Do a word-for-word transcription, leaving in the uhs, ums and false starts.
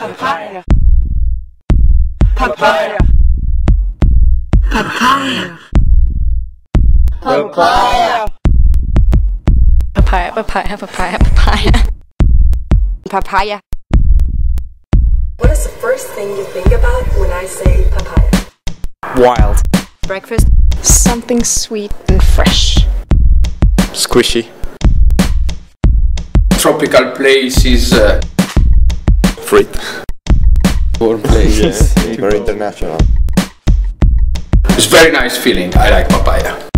Papaya. Papaya. Papaya. Papaya. Papaya, papaya, papaya, papaya. Papaya. What is the first thing you think about when I say papaya? Wild. Breakfast. Something sweet and fresh. Squishy. Tropical place is uh, Fruit. Warm place, very international. it's very nice feeling. I like papaya.